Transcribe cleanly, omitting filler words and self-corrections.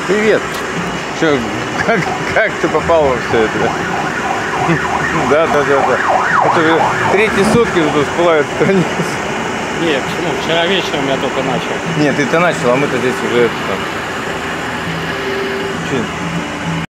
Привет. Че, как ты попал во все это? Да. Это уже третьи сутки тут всплывает страница. Нет, почему? Вчера вечером я только начал. Нет, ты начал, а мы-то здесь уже... Че?